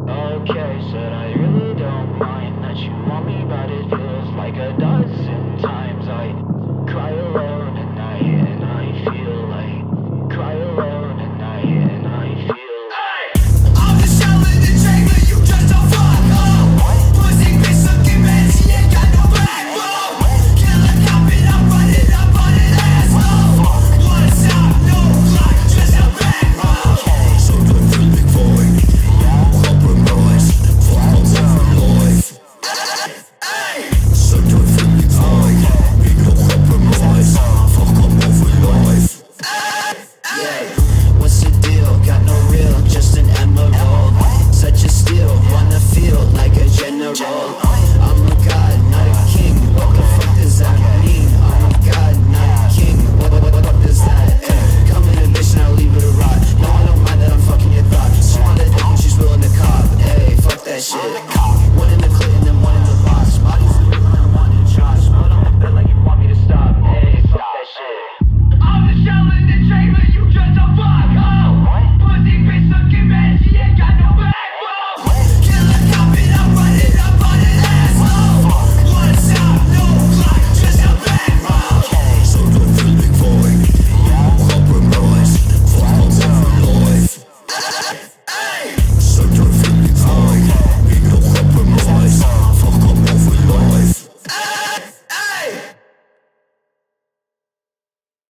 Okay, said I really don't mind that you want me, but it feels like a dozen times I cry alone.